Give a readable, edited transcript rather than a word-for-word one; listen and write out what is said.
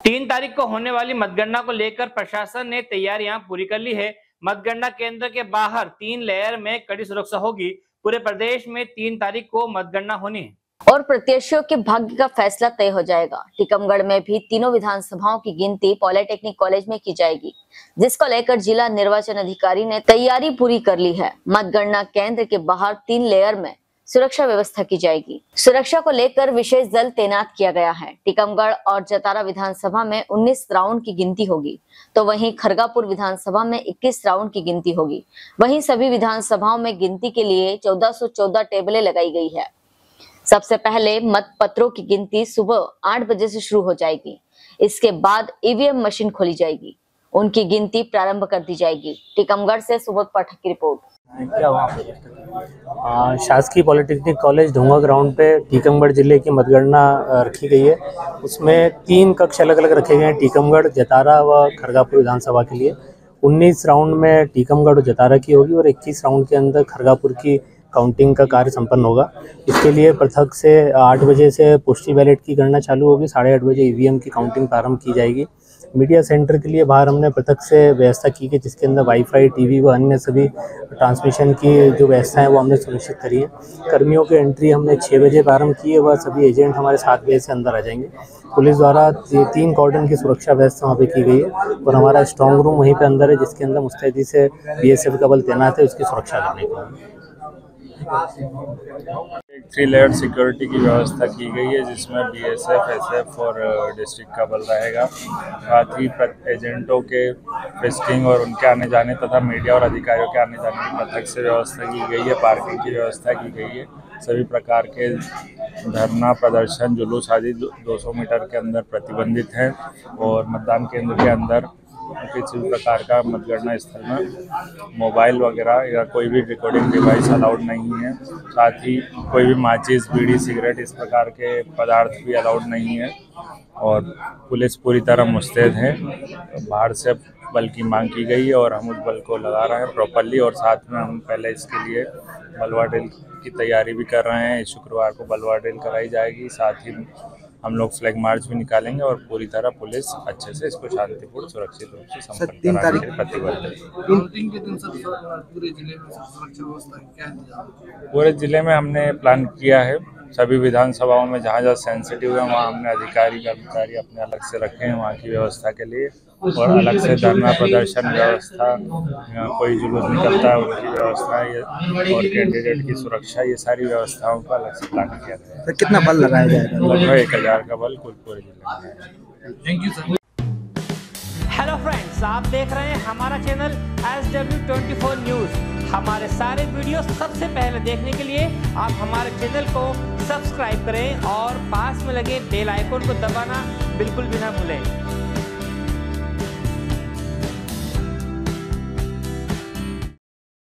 3 तारीख को होने वाली मतगणना को लेकर प्रशासन ने तैयारियां पूरी कर ली है। मतगणना केंद्र के बाहर 3 लेयर में कड़ी सुरक्षा होगी। पूरे प्रदेश में 3 तारीख को मतगणना होनी है और प्रत्याशियों के भाग्य का फैसला तय हो जाएगा। टीकमगढ़ में भी तीनों विधानसभाओं की गिनती पॉलिटेक्निक कॉलेज में की जाएगी, जिसको लेकर जिला निर्वाचन अधिकारी ने तैयारी पूरी कर ली है। मतगणना केंद्र के बाहर 3 लेयर में सुरक्षा व्यवस्था की जाएगी। सुरक्षा को लेकर विशेष दल तैनात किया गया है। टीकमगढ़ और जतारा विधानसभा में 19 राउंड की गिनती होगी, तो वहीं खरगापुर विधानसभा में 21 राउंड की गिनती होगी। वहीं सभी विधानसभाओं में गिनती के लिए 1414 टेबलें लगाई गई है। सबसे पहले मत पत्रों की गिनती सुबह 8 बजे से शुरू हो जाएगी। इसके बाद ईवीएम मशीन खोली जाएगी, उनकी गिनती प्रारंभ कर दी जाएगी। टीकमगढ़ से सुबोध पाठक की रिपोर्ट। क्या हुआ? शासकीय पॉलिटेक्निक कॉलेज ढोंगा ग्राउंड पे टीकमगढ़ जिले की मतगणना रखी गई है। उसमें 3 कक्ष अलग अलग रखे गए हैं, टीकमगढ़, जतारा व खरगापुर विधानसभा के लिए। 19 राउंड में टीकमगढ़ और जतारा की होगी और 21 राउंड के अंदर खरगापुर की काउंटिंग का कार्य संपन्न होगा। इसके लिए पृथक से 8 बजे से पुष्टि बैलेट की गणना चालू होगी, 8:30 बजे ईवीएम की काउंटिंग प्रारंभ की जाएगी। मीडिया सेंटर के लिए बाहर हमने पृथक से व्यवस्था की है, जिसके अंदर वाईफाई, टीवी व अन्य सभी ट्रांसमिशन की जो व्यवस्था है वो हमने सुनिश्चित करी है। कर्मियों की एंट्री हमने 6 बजे प्रारंभ की है, वह सभी एजेंट हमारे 7 बजे से अंदर आ जाएंगे। पुलिस द्वारा 3 कॉर्डन की सुरक्षा व्यवस्था वहाँ पे की गई है और हमारा स्ट्रॉन्ग रूम वहीं पे अंदर है, जिसके अंदर मुस्तैदी से बीएसएफ का बल तैनात है उसकी सुरक्षा करने के लिए। 3 लेयर सिक्योरिटी की व्यवस्था की गई है, जिसमें बीएसएफ, एसएफ और डिस्ट्रिक्ट का बल रहेगा। साथ ही एजेंटों के फिस्किंग और उनके आने जाने तथा मीडिया और अधिकारियों के आने जाने की पृथक से व्यवस्था की गई है। पार्किंग की व्यवस्था की गई है। सभी प्रकार के धरना, प्रदर्शन, जुलूस आदि 200 मीटर के अंदर प्रतिबंधित हैं और मतदान केंद्र के अंदर किसी भी प्रकार का मतगणना स्थल में मोबाइल वगैरह या कोई भी रिकॉर्डिंग डिवाइस अलाउड नहीं है। साथ ही कोई भी माचिस, बीड़ी, सिगरेट इस प्रकार के पदार्थ भी अलाउड नहीं है और पुलिस पूरी तरह मुस्तैद है। बाहर से बल की मांग की गई है और हम उस बल को लगा रहे हैं प्रॉपरली और साथ में हम पहले इसके लिए बलवा ड्रिल की तैयारी भी कर रहे हैं। इस शुक्रवार को बलवा ड्रिल कराई जाएगी। साथ ही हम लोग फ्लैग मार्च भी निकालेंगे और पूरी तरह पुलिस अच्छे से इसको शांतिपूर्ण सुरक्षित रूप से संपन्न कराने के लिए प्रतिबद्ध है। पूरे जिले में हमने प्लान किया है। सभी विधानसभाओं में जहाँ जहाँ सेंसिटिव है वहाँ हमने अधिकारी कर्मचारी अपने अलग से रखे हैं वहाँ की व्यवस्था के लिए और अलग से धरना प्रदर्शन व्यवस्था, कोई जुलूस निकलता है उनकी व्यवस्था और कैंडिडेट की सुरक्षा, ये सारी व्यवस्थाओं का अलग से प्लान किया गया है। तो कितना बल लगाया जाएगा? लगभग 1000 का बल कुल पूरे जिले में। Thank you sir. Hello friends, आप देख रहे हैं हमारा चैनल SW24 न्यूज। हमारे सारे वीडियो सबसे पहले देखने के लिए आप हमारे चैनल को सब्सक्राइब करें और पास में लगे बेल आइकन को दबाना बिल्कुल भी ना भूलें।